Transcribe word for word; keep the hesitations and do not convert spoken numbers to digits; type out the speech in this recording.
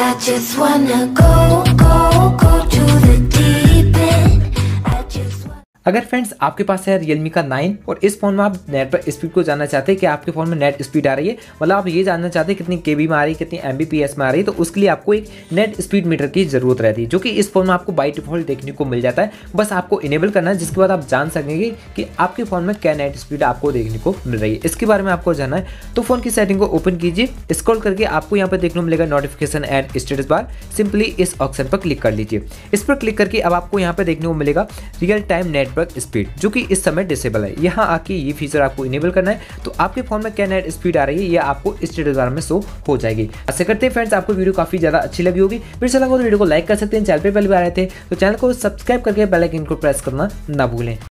I just wanna go, go, go to the deep end. I just wanna... अगर friends आपके पास है Realme का नाइन और इस फोन में आप नेटवर्क स्पीड को जानना चाहते हैं कि आपके फोन में नेट स्पीड आ रही है, मतलब आप ये जानना चाहते हैं कितनी केबी में आ रही है, कितनी एमबीपीएस में आ रही है, तो उसके लिए आपको एक नेट स्पीड मीटर की जरूरत रहती है, जो कि इस फोन में आपको बाई डिफॉल्ट देखने को मिल जाता है। बस आपको इनेबल करना है, जिसके बाद आप जान सकेंगे कि आपके फोन में क्या नेट स्पीड आपको देखने को मिल रही है। इसके बारे में आपको जानना है तो फोन की सेटिंग को ओपन कीजिए, स्क्रॉल करके आपको यहाँ पर देखने को मिलेगा notification and status bar. Simply इस ऑप्शन पर क्लिक कर लीजिए। इस पर क्लिक करके अब आपको यहाँ पर देखने को मिलेगा रियल टाइम नेटवर्क स्पीड, जो कि इस समय डिसेबल है। यहाँ आके ये फीचर आपको इनेबल करना है, तो आपके फोन में क्या नेट स्पीड आ रही है ये आपको इस स्टेटस बार में शो हो जाएगी। ऐसे करते हैं फ्रेंड्स, आपको वीडियो काफी ज्यादा अच्छी लगी होगी। फिर से लगा तो वीडियो को लाइक कर सकते हैं। चैनल पे पहली बार आए थे तो चैनल को सब्सक्राइब करके बेल आइकन को प्रेस करना ना भूलें।